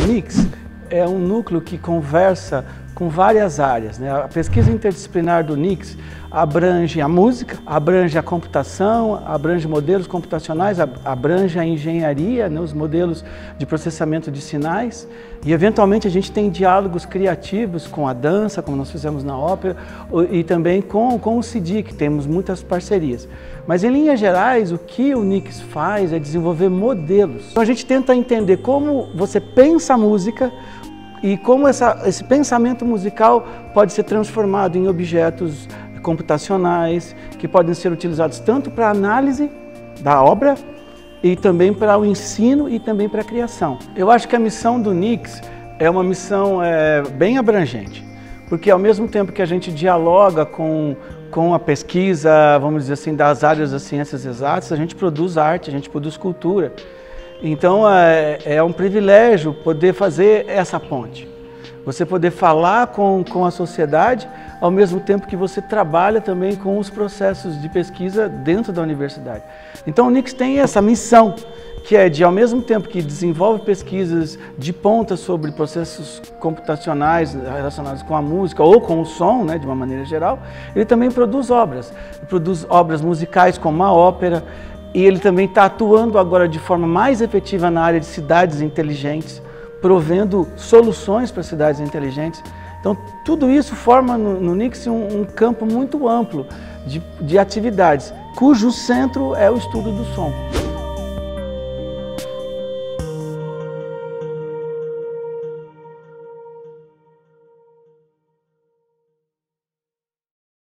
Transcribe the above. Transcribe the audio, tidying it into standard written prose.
NICS é um núcleo que conversa com várias áreas, né? A pesquisa interdisciplinar do NICS abrange a música, abrange a computação, abrange modelos computacionais, abrange a engenharia, né? Os modelos de processamento de sinais, e eventualmente a gente tem diálogos criativos com a dança, como nós fizemos na ópera, e também com o CIDIC, temos muitas parcerias. Mas em linhas gerais, o que o NICS faz é desenvolver modelos. Então a gente tenta entender como você pensa a música, e como esse pensamento musical pode ser transformado em objetos computacionais, que podem ser utilizados tanto para a análise da obra, e também para o ensino e também para a criação. Eu acho que a missão do NICS é uma missão bem abrangente, porque ao mesmo tempo que a gente dialoga com a pesquisa, vamos dizer assim, das áreas das ciências exatas, a gente produz arte, a gente produz cultura. Então é um privilégio poder fazer essa ponte. Você poder falar com a sociedade ao mesmo tempo que você trabalha também com os processos de pesquisa dentro da universidade. Então o NICS tem essa missão, que é de, ao mesmo tempo que desenvolve pesquisas de ponta sobre processos computacionais relacionados com a música ou com o som, né, de uma maneira geral, ele também produz obras musicais como a ópera. E ele também está atuando agora de forma mais efetiva na área de cidades inteligentes, provendo soluções para cidades inteligentes. Então, tudo isso forma no NICS um campo muito amplo de atividades, cujo centro é o estudo do som.